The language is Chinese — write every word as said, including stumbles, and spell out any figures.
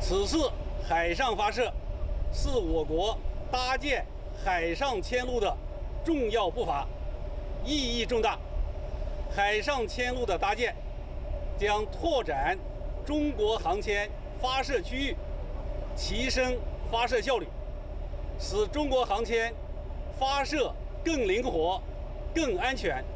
此次海上发射是我国搭建海上嵌入的重要步伐，意义重大。海上嵌入的搭建将拓展中国航天发射区域，提升发射效率，使中国航天发射更灵活、更安全、